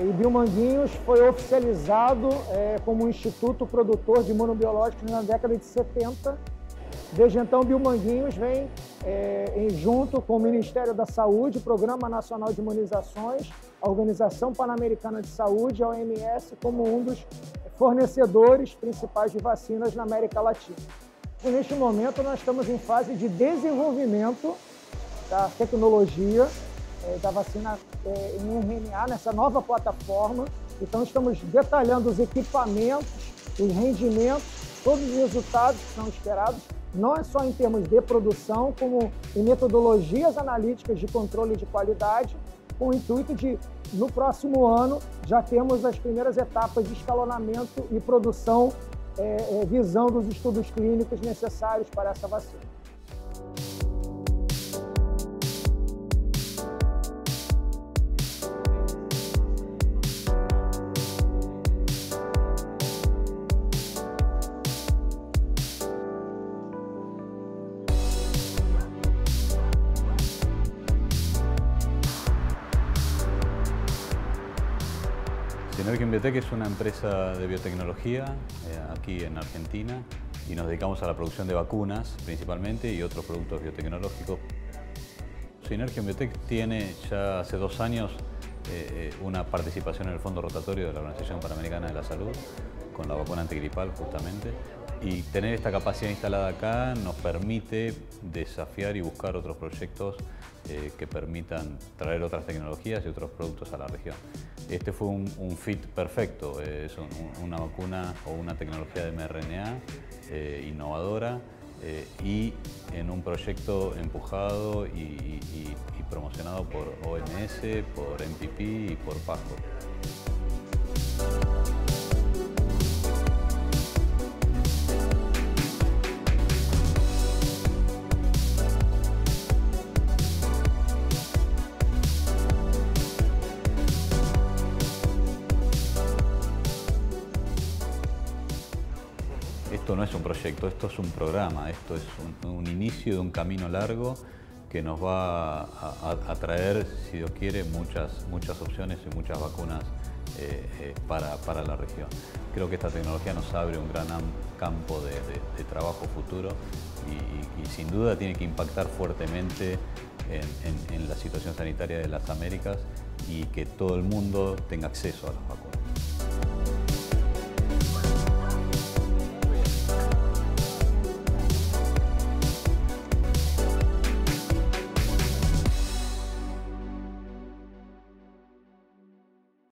E Biomanguinhos foi oficializado como um instituto produtor de imunobiológicos na década de 70. Desde então, Biomanguinhos vem junto com o Ministério da Saúde, Programa Nacional de Imunizações, a Organização Pan-Americana de Saúde, a OMS, como um dos fornecedores principais de vacinas na América Latina. E neste momento, nós estamos em fase de desenvolvimento da tecnologia da vacina em RNA, nessa nova plataforma. Então, estamos detalhando os equipamentos, os rendimentos, todos os resultados que são esperados, não é só em termos de produção, como em metodologias analíticas de controle de qualidade, com o intuito de, no próximo ano, já termos as primeiras etapas de escalonamento e produção, visando os estudos clínicos necessários para essa vacina. Synergium Biotech es una empresa de biotecnología aquí en Argentina y nos dedicamos a la producción de vacunas principalmente y otros productos biotecnológicos. Synergium Biotech tiene ya hace 2 años una participación en el Fondo Rotatorio de la Organización Panamericana de la Salud con la vacuna antigripal justamente, y tener esta capacidad instalada acá nos permite desafiar y buscar otros proyectos que permitan traer otras tecnologías y otros productos a la región. Este fue un fit perfecto, es una vacuna o una tecnología de mRNA innovadora y en un proyecto empujado y promocionado por OMS, por MPP y por PAHO. Esto no es un proyecto, esto es un programa, esto es un inicio de un camino largo que nos va a traer, si Dios quiere, muchas opciones y muchas vacunas para la región. Creo que esta tecnología nos abre un gran campo de trabajo futuro y sin duda tiene que impactar fuertemente en la situación sanitaria de las Américas y que todo el mundo tenga acceso a las vacunas.